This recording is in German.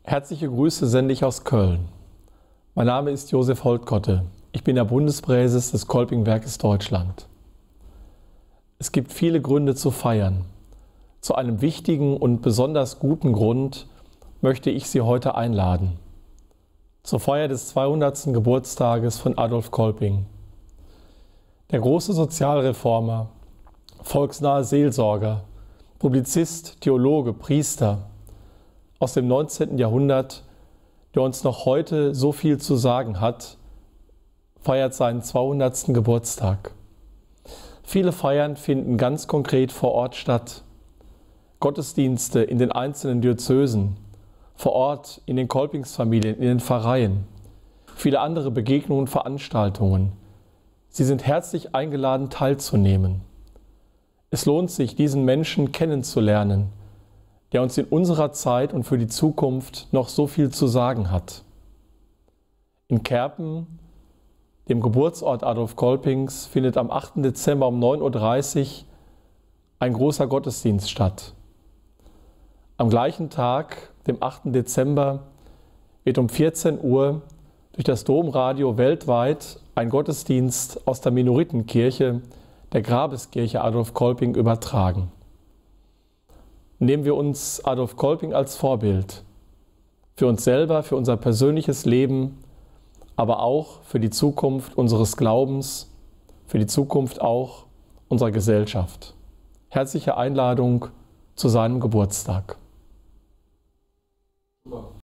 Herzliche Grüße sende ich aus Köln. Mein Name ist Josef Holtkotte. Ich bin der Bundespräses des Kolpingwerkes Deutschland. Es gibt viele Gründe zu feiern. Zu einem wichtigen und besonders guten Grund möchte ich Sie heute einladen. Zur Feier des 200. Geburtstages von Adolf Kolping. Der große Sozialreformer, volksnahe Seelsorger, Publizist, Theologe, Priester aus dem 19. Jahrhundert, der uns noch heute so viel zu sagen hat, feiert seinen 200. Geburtstag. Viele Feiern finden ganz konkret vor Ort statt. Gottesdienste in den einzelnen Diözesen, vor Ort in den Kolpingsfamilien, in den Pfarreien, viele andere Begegnungen und Veranstaltungen. Sie sind herzlich eingeladen, teilzunehmen. Es lohnt sich, diesen Menschen kennenzulernen, der uns in unserer Zeit und für die Zukunft noch so viel zu sagen hat. In Kerpen, dem Geburtsort Adolf Kolpings, findet am 8. Dezember um 9:30 Uhr ein großer Gottesdienst statt. Am gleichen Tag, dem 8. Dezember, wird um 14 Uhr durch das Domradio weltweit ein Gottesdienst aus der Minoritenkirche, der Grabeskirche Adolf Kolping, übertragen. Nehmen wir uns Adolf Kolping als Vorbild, für uns selber, für unser persönliches Leben, aber auch für die Zukunft unseres Glaubens, für die Zukunft auch unserer Gesellschaft. Herzliche Einladung zu seinem Geburtstag.